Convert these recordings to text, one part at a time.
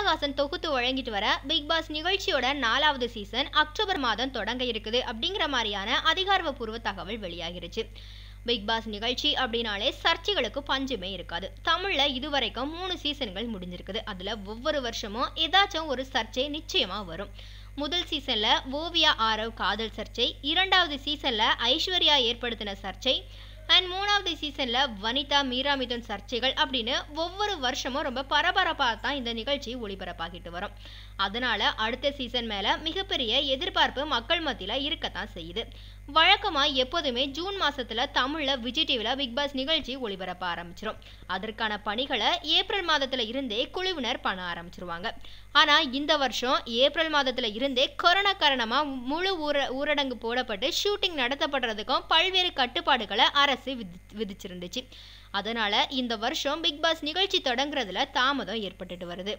கமலஹாசன் தொகுத்து வழங்கிட்டு வர பிக் பாஸ் நிகழ்ச்சியோட 4வது சீசன் அக்டோபர் மாதம் தொடங்க இருக்குது அப்படிங்கிற மாதிரியான அதிகாரப்பூர்வ தகவல் வெளியாகிருச்சு. பிக் பாஸ் நிகழ்ச்சி அப்படின்னாலே சர்ச்சைகளுக்கு பஞ்சமே இருக்காது. தமிழ்ல இதுவரைக்கும் 3 சீசன்கள் முடிஞ்சிருக்குது. அதுல ஒவ்வொரு வருஷமும் ஏதாச்சும் ஒரு சர்ச்சை நிச்சயமா வரும். முதல் சீசன்ல ஓவியா ஆரவ் காதல் சர்ச்சை, 2வது சீசன்ல ஐஸ்வர்யா ஏற்படுத்தின சர்ச்சை அண்ட் 3வது சீசன்ல வனிதா மீரா மிதுன் சர்ச்சைகள் அப்படின்னு ஒவ்வொரு வருஷமும் ரொம்ப பரபரப்பாக தான் இந்த நிகழ்ச்சி ஒளிபரப்பாகிட்டு வரும். அதனால அடுத்த சீசன் மேல மிகப்பெரிய எதிர்பார்ப்பு மக்கள் மத்தியில இருக்கத்தான் செய்யுது. வழக்கமா எப்போதுமே ஜூன் மாசத்துல தமிழ்ல விஜய் டிவில பிக் பாஸ் நிகழ்ச்சி ஒளிபரப்ப ஆரம்பிச்சிடும். அதற்கான பணிகளை ஏப்ரல் மாதத்துல இருந்தே குழுவினர் பண்ண ஆரம்பிச்சிருவாங்க. ஆனா இந்த வருஷம் ஏப்ரல் மாதத்துல இருந்தே கொரோனா காரணமா முழு ஊரடங்கு போடப்பட்டு ஷூட்டிங் நடத்தப்படுறதுக்கும் பல்வேறு கட்டுப்பாடுகளை அரசு விதிச்சிருந்துச்சு. அதனால இந்த வருஷம் பிக் பாஸ் நிகழ்ச்சி தொடங்குறதுல தாமதம் ஏற்பட்டுட்டு வருது.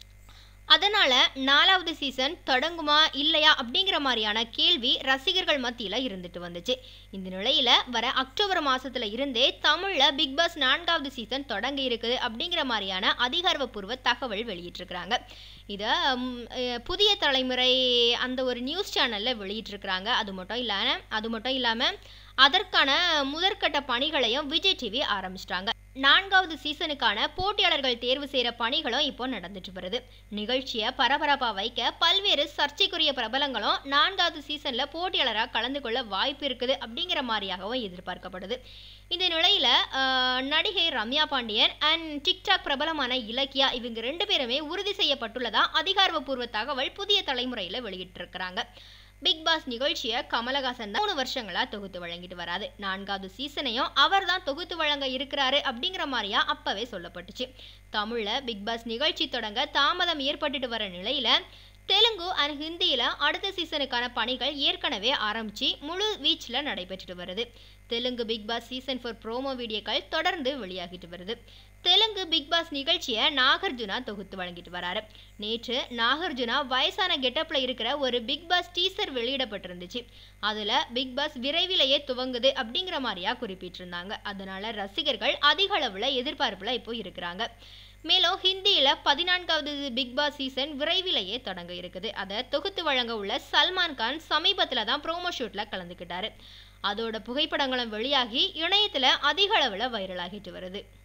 அதனால 4வது சீசன் தொடங்குமா இல்லையா அப்படிங்கிற மாதிரியான கேள்வி ரசிகர்கள் மத்தியில இருந்துட்டு வந்துச்சு. இந்த நிலையில வர அக்டோபர் மாசத்துல இருந்தே தமிழ்ல பிக் பாஸ் 4வது சீசன் தொடங்க இருக்குது அப்படிங்கிற மாதிரியான அதிகாரப்பூர்வ தகவல் வெளியிட்டிருக்கிறாங்க. இத புதிய தலைமுறை அந்த ஒரு நியூஸ் சேனல்ல வெளியிட்டிருக்கிறாங்க. அது மட்டும் இல்லாம அதற்கான முதற்கட்ட பணிகளையும் விஜய் டிவி ஆரம்பிச்சிட்டாங்க. 4வது சீசனுக்கான போட்டியாளர்கள் தேர்வு செய்யற பணிகளும் இப்போ நடந்துட்டு வருது. நிகழ்ச்சியை பரபரப்பா வைக்க பல்வேறு சர்ச்சைக்குரிய பிரபலங்களும் 4வது சீசன்ல போட்டியாளராக கலந்து கொள்ள வாய்ப்பு இருக்குது அப்படிங்கிற மாதிரியாகவும் எதிர்பார்க்கப்படுது. இந்த நிலையில நடிகை ரம்யா பாண்டியன் அண்ட் டிக்டாக் பிரபலமான இலக்கியா இவங்க 2 பேருமே உறுதி செய்யப்பட்டுள்ளதா அதிகாரப்பூர்வ தகவல் புதிய தலைமுறையில வெளியிட்டிருக்கிறாங்க. பிக் பாஸ் நிகழ்ச்சியை கமலஹாசன் தான் 3 வருஷங்களா தொகுத்து வழங்கிட்டு வராது. 4வது சீசனையும் அவர் தான் தொகுத்து வழங்க இருக்கிறாரு அப்படிங்கிற மாதிரியா அப்பவே சொல்லப்பட்டுச்சு. தமிழ்ல பிக் பாஸ் நிகழ்ச்சி தொடங்க தாமதம் ஏற்பட்டுட்டு வர நிலையில தெலுங்கு அண்ட் ஹிந்தியில அடுத்த சீசனுக்கான பணிகள் ஏற்கனவே ஆரம்பிச்சு முழு வீச்சில் நடைபெற்றுட்டு வருது. Telugu Bigg Boss season 4 promo வீடியோக்கள் தொடர்ந்து வெளியாகிட்டு வருது. தெலுங்கு பிக் பாஸ் நிகழ்ச்சியை நாகார்ஜுனா தொகுத்து வழங்கிட்டு வராரு. நேற்று நாகார்ஜுனா வயசான கெட்டப்ல இருக்கிற ஒரு பிக் பாஸ் டீசர் வெளியிடப்பட்டிருந்துச்சு. அதுல பிக் பாஸ் விரைவிலேயே துவங்குது அப்படிங்கிற மாதிரியா குறிப்பிட்டிருந்தாங்க. அதனால ரசிகர்கள் அதிக அளவுல எதிர்பார்ப்புல இப்போ இருக்கிறாங்க. மேலும் ஹிந்தியில 14வது பிக் பாஸ் சீசன் விரைவிலேயே தொடங்க இருக்குது. அதை தொகுத்து வழங்க உள்ள சல்மான் கான் சமீபத்துல தான் ப்ரோமோ ஷூட்ல கலந்துக்கிட்டாரு. அதோட புகைப்படங்களும் வெளியாகி இணையத்துல அதிக அளவுல வைரல் ஆகிட்டு வருது.